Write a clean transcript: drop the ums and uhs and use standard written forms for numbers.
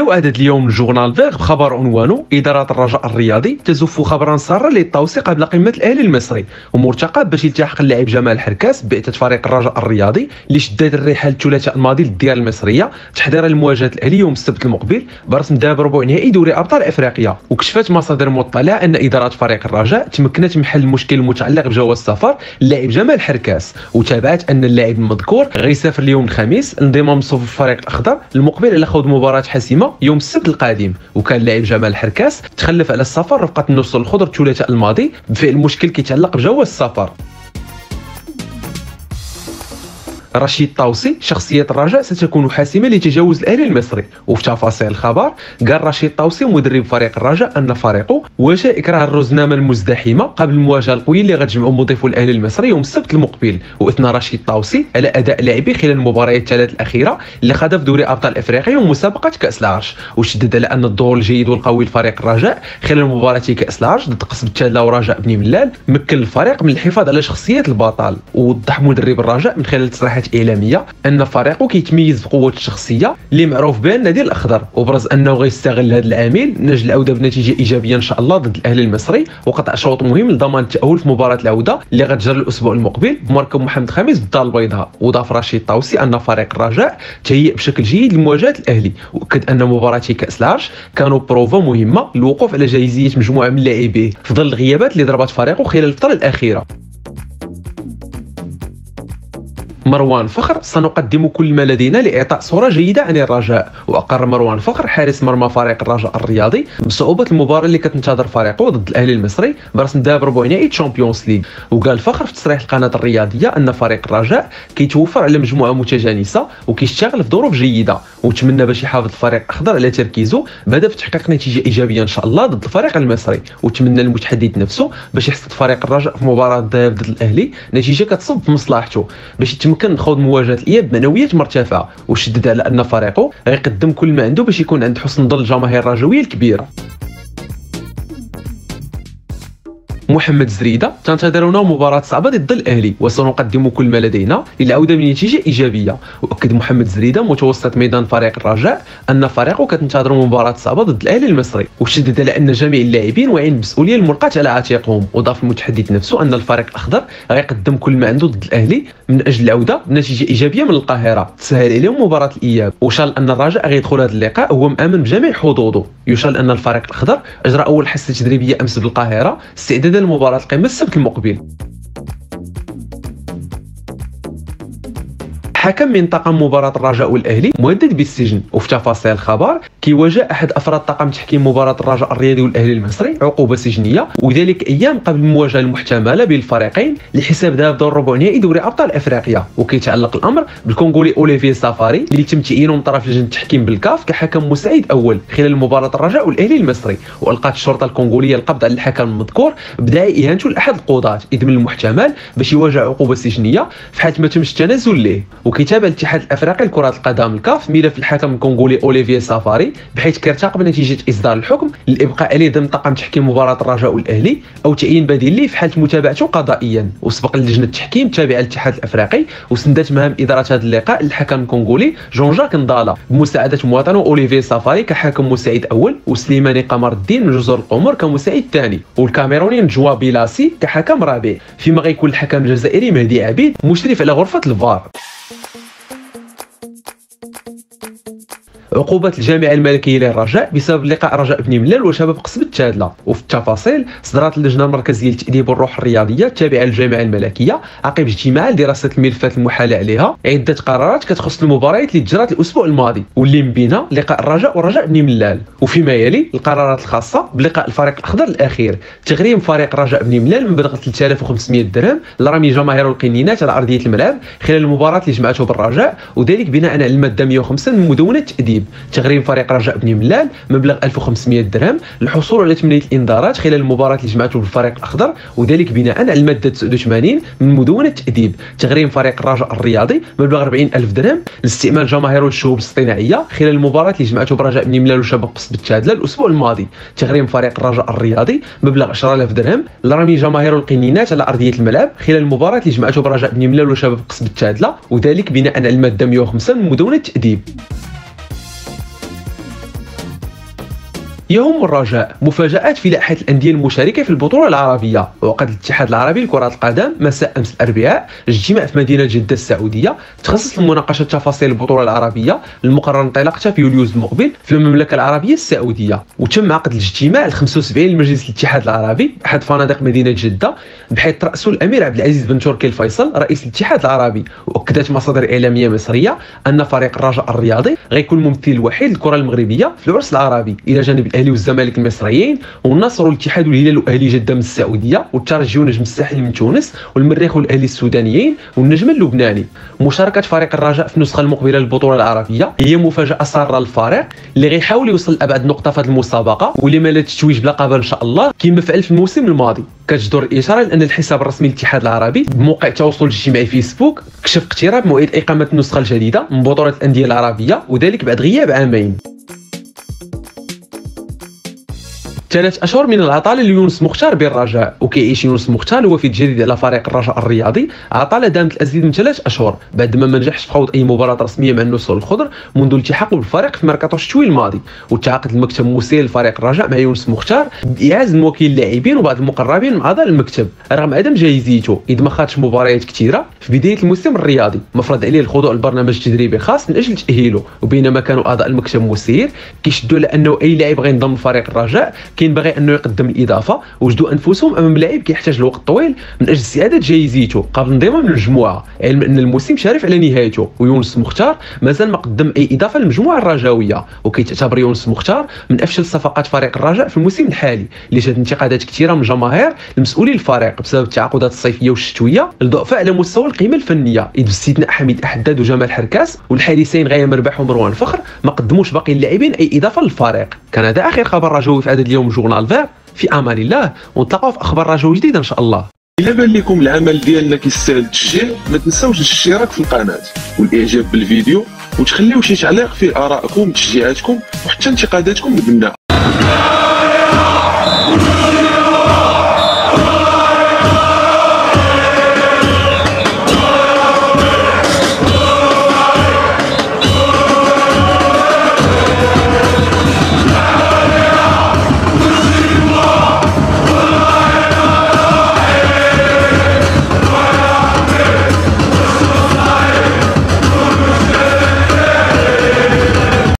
بداو عدد اليوم الجورنال فيغ بخبر عنوانه إدارة الرجاء الرياضي تزف خبرا سارا للطوسي قبل قمة الأهلي المصري، ومرتقب باش يلتحق اللاعب جمال حركاس ببعثة فريق الرجاء الرياضي اللي شدات الرحال الثلاثاء الماضي للديار المصرية تحضيرا لمواجهة الأهلي يوم السبت المقبل برسم داب ربع نهائي دوري أبطال أفريقيا. وكشفت مصادر مطلعة أن إدارة فريق الرجاء تمكنت من حل المشكل المتعلق بجواز السفر اللاعب جمال حركاس، وتابعت أن اللاعب المذكور غيسافر اليوم الخميس انضمام لصفوف الفريق الأخضر المقبل على خوض مباراة حاسمة يوم السبت القادم. وكان اللاعب جمال حركاس تخلف على السفر رفقة النصر الخضر الثلاثاء الماضي بفعل المشكل كيتعلق بجواز السفر. رشيد طوسي شخصية الرجاء ستكون حاسمة لتجاوز الأهلي المصري. وفي تفاصيل الخبر قال رشيد طوسي مدرب فريق الرجاء أن فريقه واجه إكراه الرزنامة المزدحمة قبل المواجهة القوية اللي غتجمعوا مضيفو الأهلي المصري يوم السبت المقبل. وأثنى رشيد طوسي على أداء لاعبيه خلال المباريات الثلاث الأخيرة اللي خاضها في دوري أبطال أفريقيا ومسابقة كأس العرش، وشدد على أن الظهور الجيد والقوي لفريق الرجاء خلال مباراة كأس العرش ضد قصب التادلة ورجاء بني ملال مكن الفريق من الحفاظ على شخصية البطل. ووضح مدرب الرجاء من خلال تصريحات إعلامية ان فريقه كيتميز بقوه الشخصيه اللي معروف بها النادي الاخضر، وبرز انه غيستغل هذا العامل من اجل العوده بنتيجه ايجابيه ان شاء الله ضد الاهلي المصري وقطع شوط مهم لضمان التاهل في مباراه العوده اللي غتجرى الاسبوع المقبل بمركب محمد خامس بالدار البيضاء. وضاف رشيد طوسي ان فريق الرجاء تهيئ بشكل جيد لمواجهه الاهلي، واكد ان مباراتي كاس العرش كانوا بروفا مهمه للوقوف على جاهزيه مجموعه من اللاعبيه في ظل الغيابات اللي ضربت فريقه خلال الفتره الاخيره. مروان فخر سنقدم كل ما لدينا لإعطاء صورة جيدة عن الرجاء. وأقر مروان فخر حارس مرمى فريق الرجاء الرياضي بصعوبة المباراة اللي كتنتظر فريقه ضد الأهلي المصري برسم داب ربع نهائي تشامبيونز ليغ. وقال فخر في تصريح القناة الرياضية أن فريق الرجاء كيتوفر على مجموعة متجانسة وكيشتغل في ظروف جيدة، وتمنى باش يحافظ الفريق الأخضر على تركيزه بعد في تحقيق نتيجة إيجابية إن شاء الله ضد الفريق المصري. وتمنى المتحدث نفسه باش يحصد فريق الرجاء في مباراة الذهاب ضد الأهلي نتيجة كتصب في مصلحته باش يتمكن من خوض مواجهة الإياب بمعنويات مرتفعة، وشدد على أن فريقه غيقدم كل ما عنده باش يكون عند حسن ظن الجماهير الرجوية الكبيرة. محمد زريدة تنتظرنا مباراة صعبة ضد الأهلي وسنقدم كل ما لدينا للعودة بنتيجة إيجابية. وأكد محمد زريدة متوسط ميدان فريق الرجاء أن فريقه كتنتظر مباراة صعبة ضد الأهلي المصري، وشدد على أن جميع اللاعبين واعيين بالمسؤولية الملقاة على عاتقهم. وضاف المتحدث نفسه أن الفريق الأخضر غيقدم كل ما عنده ضد الأهلي من أجل العودة بنتيجة إيجابية من القاهرة تسهل عليهم مباراة الإياب. وشال أن الرجاء غيدخل هذا اللقاء هو مآمن بجميع حظوظه. يشال أن الفريق الأخضر أجرى أول حصة تدريبية أمس بالقاهرة استعدادا لمباراة القمة السبت المقبل. حكم من طاقم مباراة الرجاء والأهلي مهدد بالسجن. وفي تفاصيل الخبر كيواجه أحد أفراد طاقم تحكيم مباراة الرجاء الرياضي والأهلي المصري عقوبة سجنية، وذلك أيام قبل المواجهة المحتملة بين الفريقين لحساب ذهاب دور ربع نهائي دوري أبطال أفريقيا. وكيتعلق الأمر بالكونغولي أوليفيه سافاري اللي تم تعيينه من طرف لجنة التحكيم بالكاف كحكم مساعد أول خلال مباراة الرجاء والأهلي المصري. وألقت الشرطة الكونغولية القبض على الحكم المذكور بداعي إهانته لأحد القضاة، إذ من المحتمل باش يواجه عقوبة سجنية في حال ما تمش التنازل ليه. وكيتابع الاتحاد الافريقي لكرة القدم الكاف ملف الحكم الكونغولي أوليفيه سافاري بحيث كيرتقب نتيجة إصدار الحكم للإبقاء عليه ضمن طاقم تحكيم مباراة الرجاء والأهلي أو تعيين بديل ليه في حالة متابعته قضائيا. وسبق لجنة التحكيم التابعة للاتحاد الافريقي وسندت مهام إدارة هذا اللقاء للحكم الكونغولي جون جاك نضالا بمساعدة مواطنه أوليفيه سافاري كحكم مساعد أول وسليماني قمر الدين من جزر القمر كمساعد ثاني والكاميروني نجوا بيلاسي كحكم رابع، فيما غيكون الحكم الجزائري مهدي عبيد مشرف على غرفة الفار. عقوبة الجامعة الملكية للرجاء بسبب لقاء رجاء بني ملال وشباب قصب التادلة. وفي التفاصيل صدرت اللجنة المركزية للتأديب والروح الرياضية التابعة للجامعة الملكية عقب اجتماع لدراسة الملفات المحالة عليها عدة قرارات كتخص المباريات اللي تجرات الأسبوع الماضي واللي من بينها لقاء الرجاء ورجاء بني ملال. وفيما يلي القرارات الخاصة بلقاء الفريق الأخضر الأخير تغريم فريق رجاء بني ملال من بلغ 3500 درهم لرمي جماهير القنينات على أرضية الملعب خلال المباراة اللي جمعته بالرجاء، وذلك بناء على المادة 105 من مدونة التأديب. تغريم فريق رجاء بني ملال مبلغ 1500 درهم للحصول على 8 الانذارات خلال المباراة اللي جمعته بالفريق الأخضر، وذلك بناء على المادة 89 من مدونة التأديب. تغريم فريق الرجاء الرياضي مبلغ 40000 درهم لاستعمال جماهير الشهوب الاصطناعية خلال المباراة اللي جمعته برجاء بني ملال وشباب قصب التادلة الأسبوع الماضي. تغريم فريق الرجاء الرياضي مبلغ 10000 درهم لرمي جماهير القنينات على أرضية الملعب خلال المباراة اللي جمعته برجاء بني ملال وشباب قصب التادلة، وذلك بناء على المادة 105 من مدونة التأديب. يهم الرجاء مفاجآت في لائحة الأندية المشاركة في البطولة العربية. وقد الاتحاد العربي لكرة القدم مساء أمس الأربعاء اجتماع في مدينة جدة السعودية تخصص لمناقشة تفاصيل البطولة العربية المقرر انطلاقتها في يوليو المقبل في المملكة العربية السعودية. وتم عقد الاجتماع ال75 لمجلس الاتحاد العربي أحد فنادق مدينة جدة بحيث رأسه الأمير عبد العزيز بن تركي الفيصل رئيس الاتحاد العربي. وأكدت مصادر إعلامية مصرية أن فريق الرجاء الرياضي غيكون الممثل الوحيد للكرة المغربية في العرس العربي إلى جانب الأهلي والزمالك المصريين والنصر والاتحاد والهلال واهلي جده من السعوديه والترجي ونجم الساحل من تونس والمريخ والاهلي السودانيين والنجم اللبناني. مشاركه فريق الرجاء في النسخه المقبله للبطوله العربيه هي مفاجاه ساره للفريق اللي غيحاول يوصل لابعد نقطه في هذه المسابقه ولما لا تتويج بلقب ان شاء الله كما فعل في الموسم الماضي. كتجدر الاشاره لان الحساب الرسمي للاتحاد العربي بموقع التواصل الاجتماعي فيسبوك كشف اقتراب موعد اقامه النسخه الجديده من بطوله الانديه العربيه وذلك بعد غياب عامين. 3 أشهر من العطلة ليونس مختار بالرجاء. وكيعيش يونس مختار هو في جديد على فريق الرجاء الرياضي عطلة دامت الأزيد من 3 أشهر بعد ما نجحش في خوض أي مباراة رسمية مع النسر الخضر منذ التحاقه بالفريق في ميركاتو الشتوي الماضي. وتعاقد المكتب المسير لفريق الرجاء مع يونس مختار بإعاز موكل اللاعبين وبعض المقربين من أعضاء المكتب رغم عدم جاهزيته إذ ما خاضش مباريات كثيرة في بداية الموسم الرياضي مفرض عليه الخضوع لبرنامج تدريبي خاص من أجل تأهيله. وبينما كانوا أعضاء المكتب المسير كيشدوا على أنه أي لاعب غينضم لفريق الرجاء كاين باغي أنه يقدم الاضافه وجدوا انفسهم امام لاعب كيحتاج لوقت طويل من اجل استعاده جاهزيته قبل انضمام للمجموعه علما ان الموسم شارف على نهايته. ويونس مختار مازال ما قدم اي اضافه للمجموعه الرجاويه وكيتعتبر يونس مختار من افشل صفقات فريق الرجاء في الموسم الحالي اللي شهد انتقادات كثيره من الجماهير لمسؤولي الفريق بسبب التعاقدات الصيفيه والشتويه الضعفاء على مستوى القيمه الفنيه اذ باستثناء حميد احداد وجمال حركاس والحارسين غايه مرباح ومروان فخر ما قدموش باقي اللاعبين اي اضافه للفريق. كان هذا اخر خبر رجاوي في عدد اليوم جورنال فير. في امان الله ونتلاقاو في اخبار رجاوي جديده ان شاء الله. إلا بان لكم العمل ديالنا كيستاهل التشجيع ما تنساوش الاشتراك في القناه والاعجاب بالفيديو وتخليو شي تعليق فيه ارائكم وتشجيعاتكم وحتى انتقاداتكم البناء.